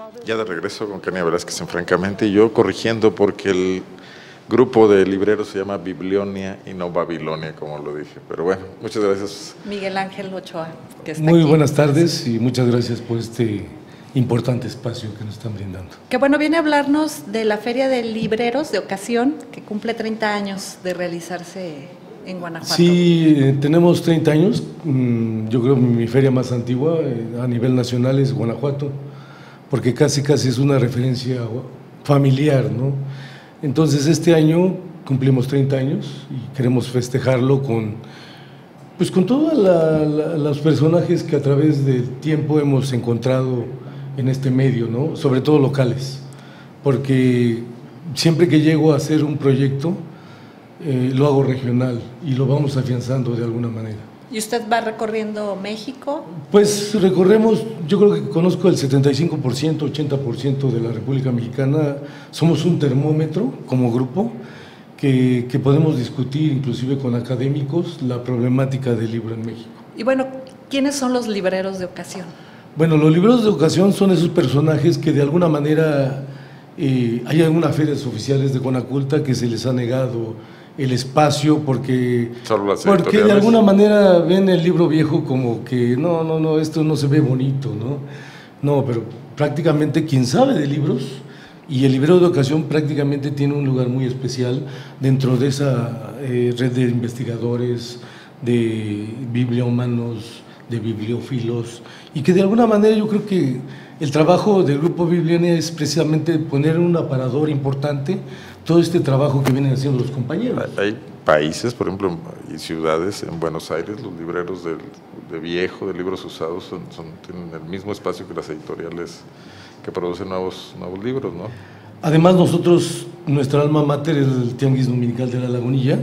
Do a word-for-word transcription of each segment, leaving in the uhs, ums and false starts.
Ya de regreso con Kenia Velázquez en Francamente, y yo corrigiendo porque el grupo de libreros se llama Biblionia y no Babilonia, como lo dije. Pero bueno, muchas gracias. Miguel Ángel Ochoa, que está Muy aquí. buenas tardes y muchas gracias por este importante espacio que nos están brindando. Que bueno, viene a hablarnos de la Feria de Libreros de Ocasión, que cumple treinta años de realizarse en Guanajuato. Sí, eh, tenemos treinta años, mm, yo creo que mi feria más antigua eh, a nivel nacional es Guanajuato, porque casi casi es una referencia familiar, ¿no? Entonces este año cumplimos treinta años y queremos festejarlo con, pues con todos los personajes que a través del tiempo hemos encontrado en este medio, ¿no? Sobre todo locales, porque siempre que llego a hacer un proyecto eh, lo hago regional y lo vamos afianzando de alguna manera. ¿Y usted va recorriendo México? Pues recorremos, yo creo que conozco el setenta y cinco por ciento, ochenta por ciento de la República Mexicana. Somos un termómetro como grupo que, que podemos discutir inclusive con académicos la problemática del libro en México. Y bueno, ¿quiénes son los libreros de ocasión? Bueno, los libreros de ocasión son esos personajes que de alguna manera eh, hay algunas ferias oficiales de Conaculta que se les ha negado el espacio porque, porque de alguna manera ven el libro viejo como que no, no, no, esto no se ve bonito, ¿no? No, pero prácticamente quien sabe de libros y el librero de ocasión prácticamente tiene un lugar muy especial dentro de esa eh, red de investigadores, de bibliómanos, de bibliófilos, y que de alguna manera yo creo que el trabajo del Grupo Biblionia es precisamente poner un aparador importante todo este trabajo que vienen haciendo los compañeros. Hay países, por ejemplo, y ciudades en Buenos Aires, los libreros de, de viejo, de libros usados, son, son, tienen el mismo espacio que las editoriales que producen nuevos, nuevos libros, ¿no? Además nosotros, nuestra alma mater es el Tianguis Dominical de la Lagunilla,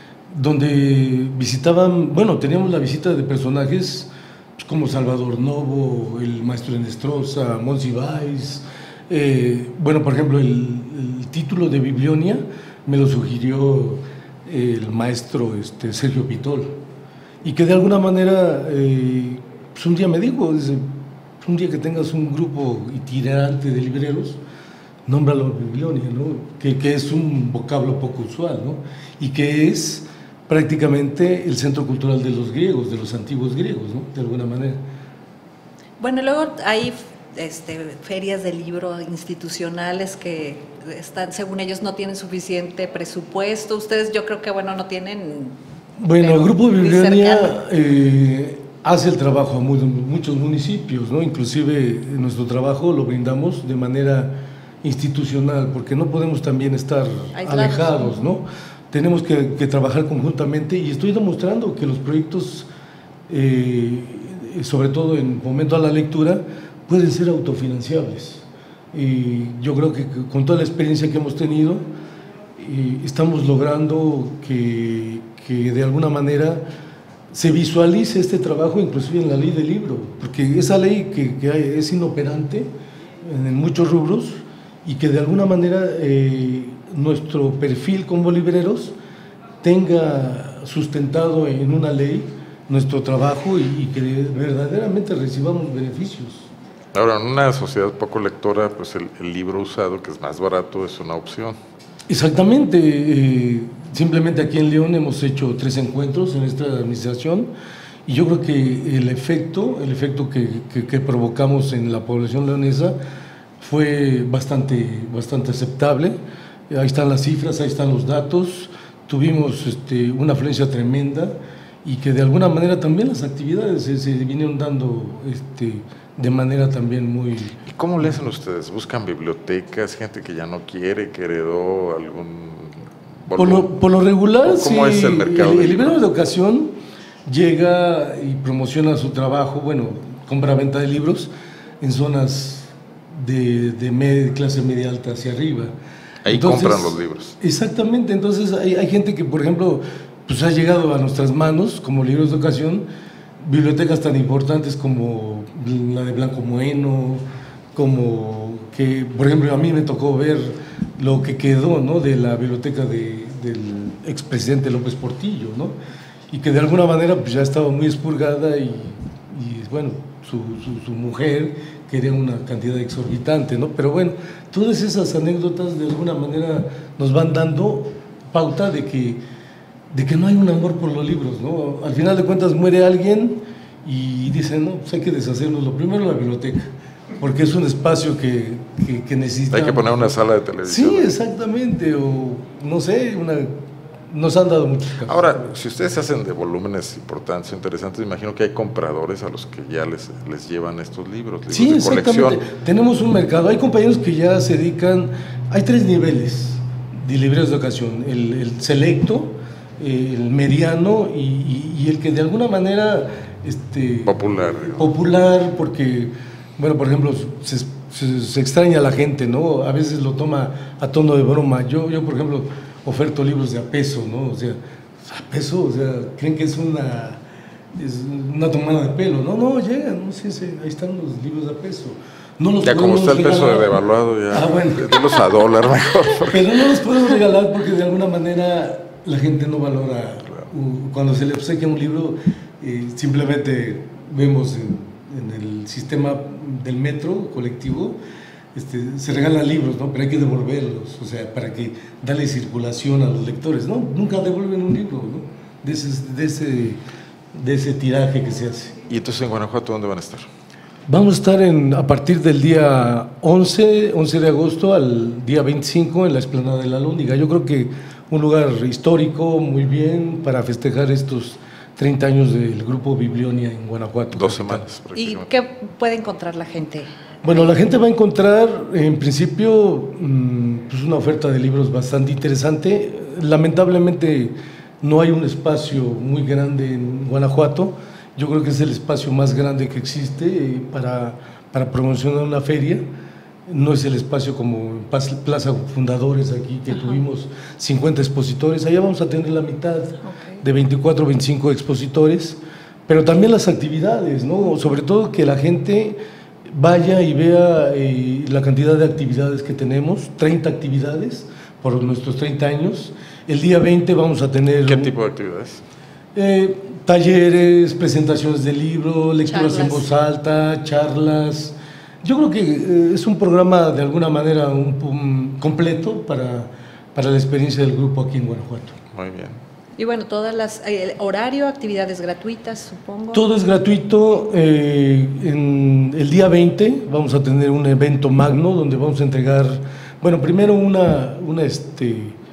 donde visitaban, bueno, teníamos la visita de personajes como Salvador Novo, el maestro Enestrosa, Monsiváis. Eh, bueno, por ejemplo, el, el título de Biblionia me lo sugirió el maestro este, Sergio Pitol, y que de alguna manera, eh, pues un día me dijo, dice, un día que tengas un grupo itinerante de libreros, nómbralo Biblionia, ¿no? que, que es un vocablo poco usual, ¿no? Y que es prácticamente el centro cultural de los griegos, de los antiguos griegos, ¿no? De alguna manera. Bueno, luego hay este, ferias de libro institucionales que están, según ellos, no tienen suficiente presupuesto. Ustedes, yo creo que, bueno, no tienen... Bueno, el Grupo Biblionia eh, hace el trabajo a muy, muchos municipios, ¿no? Inclusive nuestro trabajo lo brindamos de manera institucional, porque no podemos también estar aislados, alejados, ¿no? Tenemos que, que trabajar conjuntamente, y estoy demostrando que los proyectos, eh, sobre todo en fomento a la lectura, pueden ser autofinanciables. Y yo creo que con toda la experiencia que hemos tenido, eh, estamos logrando que, que de alguna manera se visualice este trabajo inclusive en la ley del libro, porque esa ley que, que hay, es inoperante en muchos rubros, y que de alguna manera eh, nuestro perfil como libreros tenga sustentado en una ley nuestro trabajo y, y que verdaderamente recibamos beneficios. Ahora, en una sociedad poco lectora, pues el, el libro usado, que es más barato, es una opción. Exactamente. Eh, simplemente aquí en León hemos hecho tres encuentros en esta administración, y yo creo que el efecto, el efecto que, que, que provocamos en la población leonesa fue bastante, bastante aceptable. Ahí están las cifras, ahí están los datos. Tuvimos este, una afluencia tremenda, y que de alguna manera también las actividades se, se vinieron dando este, de manera también muy... ¿Y cómo le hacen ustedes? ¿Buscan bibliotecas, gente que ya no quiere, que heredó algún... Por lo, por lo regular, ¿cómo sí, es el mercado? El, el librero de ocasión llega y promociona su trabajo, bueno, compra-venta de libros en zonas de, de med, clase media alta hacia arriba. Ahí entonces, compran los libros. Exactamente, entonces hay, hay gente que, por ejemplo, pues ha llegado a nuestras manos como libros de ocasión, bibliotecas tan importantes como la de Blanco Moeno, como que, por ejemplo, a mí me tocó ver lo que quedó, ¿no?, de la biblioteca de, del expresidente López Portillo, ¿no?, y que de alguna manera pues ya estaba muy expurgada, y, y bueno, su, su, su mujer, quería una cantidad exorbitante, ¿no? Pero bueno, todas esas anécdotas de alguna manera nos van dando pauta de que, de que no hay un amor por los libros, ¿no? Al final de cuentas muere alguien y dicen, no, pues hay que deshacernos. Lo primero la biblioteca, porque es un espacio que, que, que necesita... Hay que poner una sala de televisión. Sí, exactamente, o no sé, una... Nos han dado muchos casos. Ahora, si ustedes se hacen de volúmenes importantes o interesantes, imagino que hay compradores a los que ya les, les llevan estos libros, libros sí, de exactamente. colección. Tenemos un mercado. Hay compañeros que ya se dedican... Hay tres niveles de libreros de ocasión. El, el selecto, el mediano y, y, y el que de alguna manera... Este, popular. Popular, porque, bueno, por ejemplo, se, se, se extraña a la gente, ¿no? A veces lo toma a tono de broma. Yo, yo por ejemplo... oferto libros de a peso, ¿no? O sea, a peso, o sea, creen que es una, es una tomada de pelo. No, no, llegan, no sé, sí, ahí están los libros de a peso. No los ya como está el peso de devaluado, ya, ah, bueno. los a dólar mejor. Pero no los podemos regalar porque de alguna manera la gente no valora. Claro. Uh, cuando se le obsequia un libro, eh, simplemente vemos en, en el sistema del metro colectivo, Este, se regalan libros, ¿no? Pero hay que devolverlos, o sea, para que darle circulación a los lectores, ¿no? Nunca devuelven un libro, ¿no? De ese, de ese, de ese tiraje que se hace. ¿Y entonces en Guanajuato dónde van a estar? Vamos a estar en, a partir del día once, once de agosto al día veinticinco en la Explanada de la Lóndiga. Yo creo que un lugar histórico, muy bien, para festejar estos treinta años del Grupo Biblionia en Guanajuato. Dos semanas. ¿Y qué puede encontrar la gente? Bueno, la gente va a encontrar, en principio, pues una oferta de libros bastante interesante. Lamentablemente no hay un espacio muy grande en Guanajuato. Yo creo que es el espacio más grande que existe para, para promocionar una feria. No es el espacio como en Plaza Fundadores aquí, que Ajá. tuvimos cincuenta expositores. Allá vamos a tener la mitad, okay. de veinticuatro, veinticinco expositores. Pero también las actividades, ¿no? Sobre todo que la gente vaya y vea eh, la cantidad de actividades que tenemos, treinta actividades por nuestros treinta años. El día veinte vamos a tener... ¿Qué tipo de actividades? Eh, talleres, presentaciones de libros, lecturas charlas. en voz alta, charlas. Yo creo que eh, es un programa de alguna manera un, un completo para, para la experiencia del grupo aquí en Guanajuato. Muy bien. Y bueno, todas las, eh, horario, actividades gratuitas, supongo. Todo es gratuito. Eh, en el día veinte vamos a tener un evento magno donde vamos a entregar, bueno, primero una, una, este,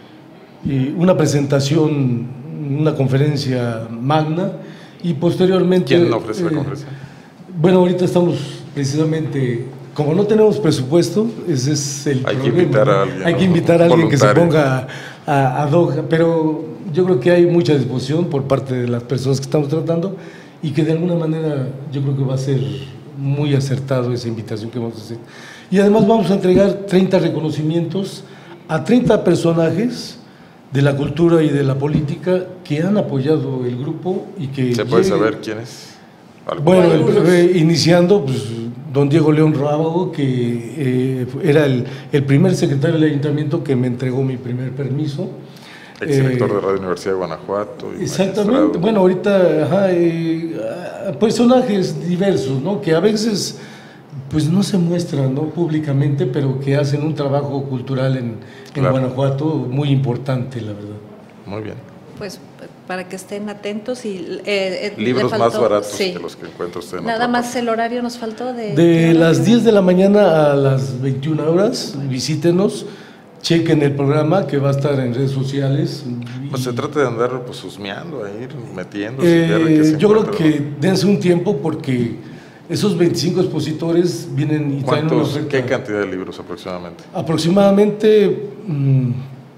eh, una presentación, una conferencia magna y posteriormente... ¿Quién ofrece eh, la conferencia? Bueno, ahorita estamos precisamente... Como no tenemos presupuesto, ese es el Hay problema. que invitar a alguien. Hay que invitar a alguien que se ponga a, a doja, pero yo creo que hay mucha disposición por parte de las personas que estamos tratando y que de alguna manera yo creo que va a ser muy acertado esa invitación que vamos a hacer. Y además vamos a entregar treinta reconocimientos a treinta personajes de la cultura y de la política que han apoyado el grupo y que... ¿Se puede llegue... saber quién es? Bueno, el, eh, iniciando, pues, don Diego León Rábago, que eh, era el, el primer secretario del ayuntamiento que me entregó mi primer permiso. Exdirector eh, de Radio Universidad de Guanajuato. Y exactamente. Magistrado. Bueno, ahorita, ajá, eh, personajes diversos, ¿no? Que a veces, pues, no se muestran, ¿no? Públicamente, pero que hacen un trabajo cultural en, en claro. Guanajuato muy importante, la verdad. Muy bien. Pues para que estén atentos y eh, libros faltó, más baratos sí. que los que encuentra usted en nada más parte. El horario nos faltó de, de las diez de la mañana a las veintiuna horas. Visítenos, chequen el programa que va a estar en redes sociales. Pues se trata de andar pues husmeando, a ir metiendo. Eh, yo creo que dense un tiempo porque esos veinticinco expositores vienen y traen una oferta. ¿Qué cantidad de libros aproximadamente? Aproximadamente mmm,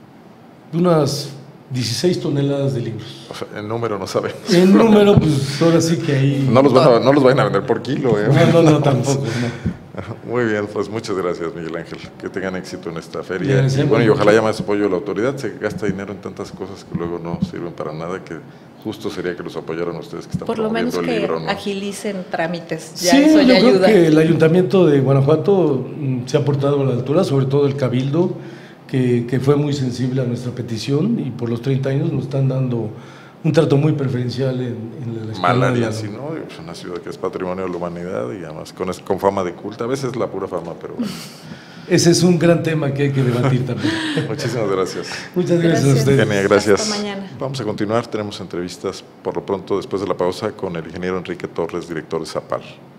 unas dieciséis toneladas de libros. O sea, en número no sabemos. En número, pues ahora sí que ahí... No los van a, no los vayan a vender por kilo, ¿eh? No, no, no, tampoco, no. Muy bien, pues muchas gracias, Miguel Ángel. Que tengan éxito en esta feria. Y, bueno, y ojalá haya más apoyo de la autoridad. Se gasta dinero en tantas cosas que luego no sirven para nada, que justo sería que los apoyaran ustedes que están por lo menos el que libro, ¿no? agilicen trámites. Ya sí, eso ya yo ayuda. Creo que el Ayuntamiento de Guanajuato se ha portado a la altura, sobre todo el Cabildo, que, que fue muy sensible a nuestra petición y por los treinta años nos están dando un trato muy preferencial en, en la Mal haría si no, es una ciudad que es patrimonio de la humanidad y además con, con fama de culta, a veces la pura fama, pero bueno. Ese es un gran tema que hay que debatir también. Muchísimas gracias. Muchas gracias, gracias a ustedes. Eugenia, gracias. Hasta mañana. Vamos a continuar, tenemos entrevistas por lo pronto después de la pausa con el ingeniero Enrique Torres, director de Zapal.